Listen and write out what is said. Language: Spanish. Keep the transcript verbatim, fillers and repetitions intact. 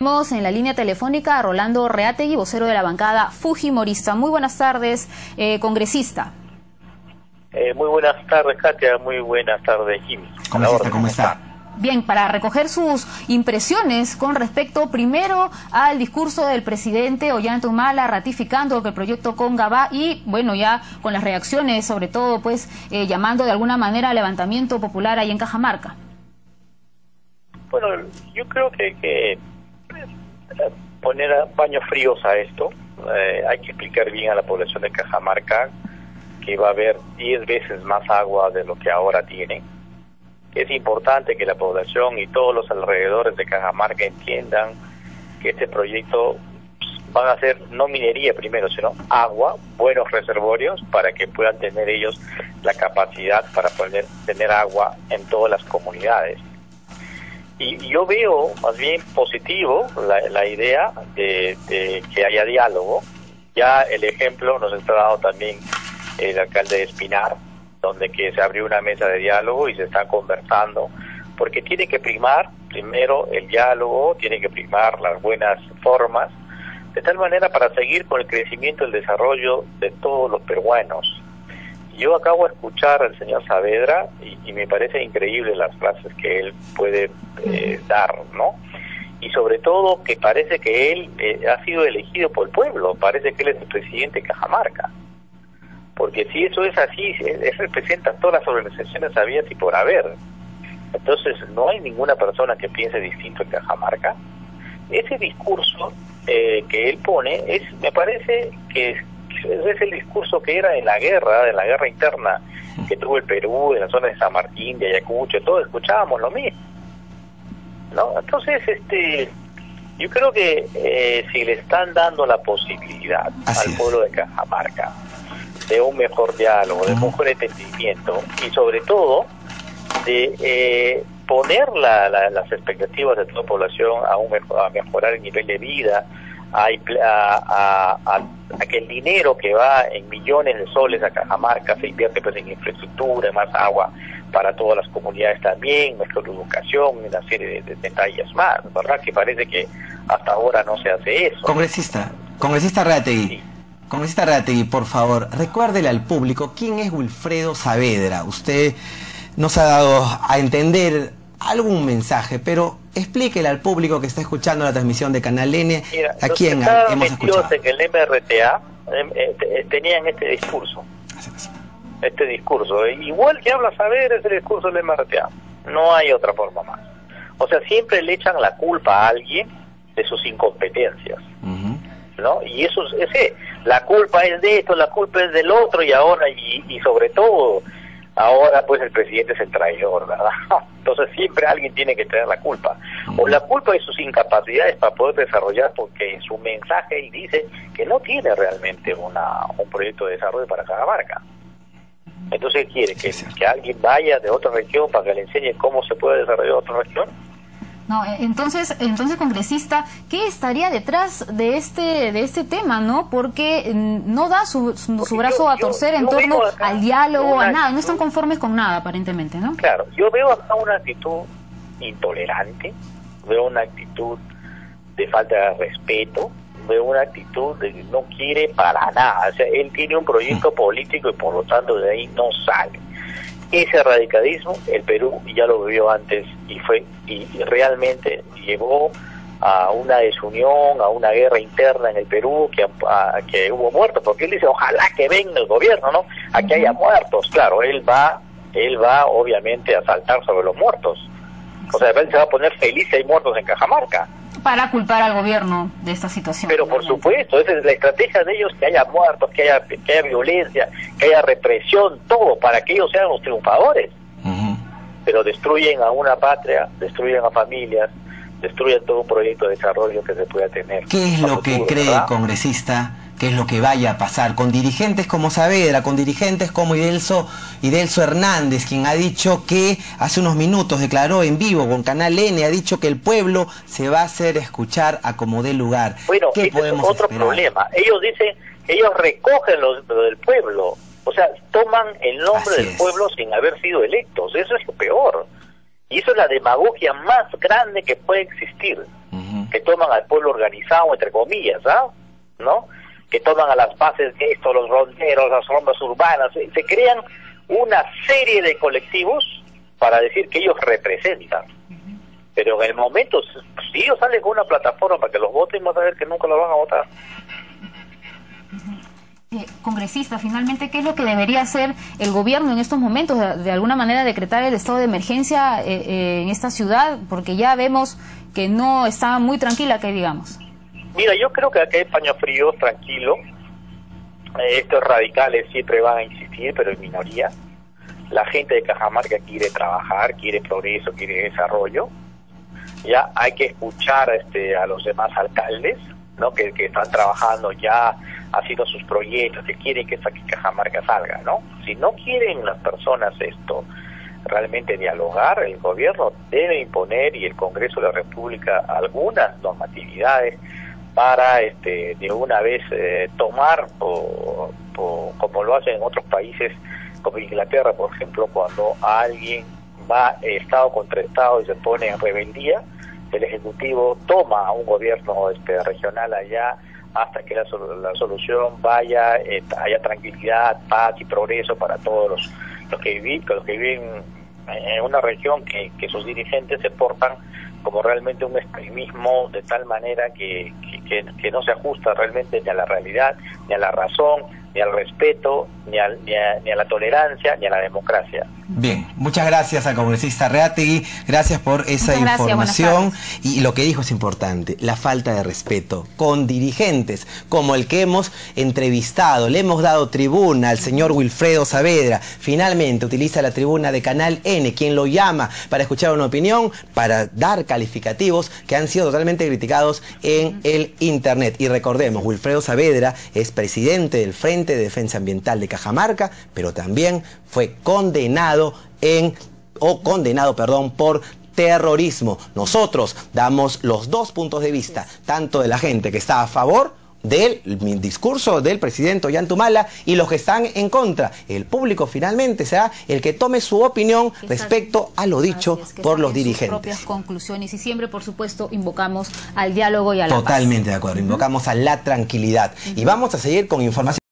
Tenemos en la línea telefónica a Rolando Reategui, vocero de la bancada fujimorista. Muy buenas tardes, eh, congresista. Eh, muy buenas tardes, Katia. Muy buenas tardes, Jimmy. Congresista, ¿cómo está? Bien, para recoger sus impresiones con respecto primero al discurso del presidente Ollanta Humala ratificando que el proyecto Conga va y, bueno, ya con las reacciones, sobre todo, pues, eh, llamando de alguna manera al levantamiento popular ahí en Cajamarca. Bueno, yo creo que, que poner paños fríos a esto, eh, hay que explicar bien a la población de Cajamarca que va a haber diez veces más agua de lo que ahora tiene. Es importante que la población y todos los alrededores de Cajamarca entiendan que este proyecto van a ser no minería primero, sino agua, buenos reservorios para que puedan tener ellos la capacidad para poder tener agua en todas las comunidades. Y yo veo más bien positivo la, la idea de, de que haya diálogo. Ya el ejemplo nos está dado también el alcalde de Espinar, donde que se abrió una mesa de diálogo y se está conversando, porque tiene que primar primero el diálogo, tiene que primar las buenas formas, de tal manera para seguir con el crecimiento y el desarrollo de todos los peruanos. Yo acabo de escuchar al señor Saavedra y, y me parece increíble las frases que él puede eh, dar, ¿no? Y sobre todo que parece que él eh, ha sido elegido por el pueblo, parece que él es el presidente de Cajamarca. Porque si eso es así, él representa todas las organizaciones habidas y por haber. Entonces no hay ninguna persona que piense distinto en Cajamarca. Ese discurso eh, que él pone, es me parece que es, es el discurso que era en la guerra, de la guerra interna que tuvo el Perú, en la zona de San Martín, de Ayacucho, todos escuchábamos lo mismo, ¿no? Entonces, este, yo creo que eh, si le están dando la posibilidad Así al es. pueblo de Cajamarca de un mejor diálogo, de un mejor entendimiento y sobre todo de eh, poner la, la, las expectativas de toda la población a, un mejor, a mejorar el nivel de vida, a, a, a, a que el dinero que va en millones de soles a Cajamarca se invierte pues en infraestructura, en más agua para todas las comunidades también, mejor educación, una serie de, de detalles más, ¿verdad? Que parece que hasta ahora no se hace eso. Congresista, congresista Reategui. Sí. Congresista Reategui, por favor, recuérdele al público quién es Wilfredo Saavedra. Usted nos ha dado a entender algún mensaje, pero explíquele al público que está escuchando la transmisión de Canal N. Mira, a quién hemos escuchado. En el M R T A eh, tenían este discurso, este discurso, igual que habla Saavedra es el discurso del M R T A, no hay otra forma más. O sea, siempre le echan la culpa a alguien de sus incompetencias. Uh-huh. ¿No? Y eso ese la culpa es de esto, la culpa es del otro y ahora y, y sobre todo ahora pues el presidente es el traidor, ¿verdad? Entonces siempre alguien tiene que tener la culpa o la culpa de sus incapacidades para poder desarrollar, porque en su mensaje él dice que no tiene realmente una un proyecto de desarrollo para Cajamarca. Entonces quiere que, que alguien vaya de otra región para que le enseñe cómo se puede desarrollar otra región. No, entonces, entonces congresista, ¿qué estaría detrás de este de este tema, no? Porque no da su, su, su brazo yo, a torcer yo, en yo torno al diálogo, a nada, actitud, no están conformes con nada aparentemente, ¿no? Claro, yo veo acá una actitud intolerante, veo una actitud de falta de respeto, veo una actitud de que no quiere para nada, o sea, él tiene un proyecto político y por lo tanto de ahí no sale. Ese radicalismo el Perú ya lo vivió antes y fue y realmente llevó a una desunión, a una guerra interna en el Perú, que, a, que hubo muertos, porque él dice ojalá que venga el gobierno, ¿no? A que haya muertos. Claro, él va, él va obviamente a saltar sobre los muertos. O sea, él se va a poner feliz si hay muertos en Cajamarca. Para culpar al gobierno de esta situación. Pero por supuesto, esa es la estrategia de ellos, que haya muertos, que haya, que haya violencia, que haya represión, todo, para que ellos sean los triunfadores. Uh-huh. Pero destruyen a una patria, destruyen a familias, destruyen todo un proyecto de desarrollo que se pueda tener. ¿Qué es lo futuro, que cree, ¿verdad? congresista, qué es lo que vaya a pasar con dirigentes como Saavedra, con dirigentes como Idelso, Idelso Hernández, quien ha dicho que hace unos minutos declaró en vivo con Canal N, ha dicho que el pueblo se va a hacer escuchar a como dé lugar? Bueno, ¿Qué ese podemos es otro esperar? problema. Ellos dicen que ellos recogen lo, lo del pueblo, o sea, toman el nombre Así del es. pueblo sin haber sido electos. Eso es lo peor. Y eso es la demagogia más grande que puede existir. Uh-huh. que toman al pueblo organizado, entre comillas, ¿ah? ¿no? Que toman a las bases de esto, los ronderos, las rondas urbanas, se, se crean una serie de colectivos para decir que ellos representan. Pero en el momento, si ellos salen con una plataforma para que los voten, van a ver que nunca los van a votar. Eh, congresista, finalmente, ¿qué es lo que debería hacer el gobierno en estos momentos? De, de alguna manera decretar el estado de emergencia eh, eh, en esta ciudad, porque ya vemos que no está muy tranquila, que digamos. Mira, yo creo que aquí hay paños fríos, tranquilo. Eh, estos radicales siempre van a insistir, pero en minoría. La gente de Cajamarca quiere trabajar, quiere progreso, quiere desarrollo. Ya hay que escuchar este, a los demás alcaldes, ¿no? Que, que están trabajando ya, haciendo sus proyectos, que quieren que esta Cajamarca salga, ¿no? Si no quieren las personas esto, realmente dialogar, el gobierno debe imponer, y el Congreso de la República, algunas normatividades para este, de una vez eh, tomar, o, o, como lo hacen en otros países, como Inglaterra, por ejemplo, cuando alguien va estado contra estado y se pone en rebeldía, el Ejecutivo toma a un gobierno este, regional allá hasta que la, la solución vaya, eh, haya tranquilidad, paz y progreso para todos los, los que viven, los que viven en una región que, que sus dirigentes se portan como realmente un extremismo de tal manera que, que, que, que no se ajusta realmente ni a la realidad, ni a la razón, ni al respeto, ni, al, ni, a, ni a la tolerancia, ni a la democracia. Bien, muchas gracias al congresista Reátegui, gracias por esa muchas información. Gracias, y lo que dijo es importante, la falta de respeto con dirigentes como el que hemos entrevistado, le hemos dado tribuna al señor Wilfredo Saavedra, finalmente utiliza la tribuna de Canal N, quien lo llama para escuchar una opinión, para dar calificativos que han sido totalmente criticados en el internet. Y recordemos, Wilfredo Saavedra es presidente del Frente de Defensa Ambiental de Cajamarca, pero también fue condenado en, o condenado, perdón, por terrorismo. Nosotros damos los dos puntos de vista, tanto de la gente que está a favor del discurso del presidente Ollanta y los que están en contra. El público finalmente será el que tome su opinión respecto a lo dicho por los dirigentes. Sus propias conclusiones, y siempre, por supuesto, invocamos al diálogo y a la paz. Totalmente de acuerdo, invocamos a la tranquilidad. Y vamos a seguir con información.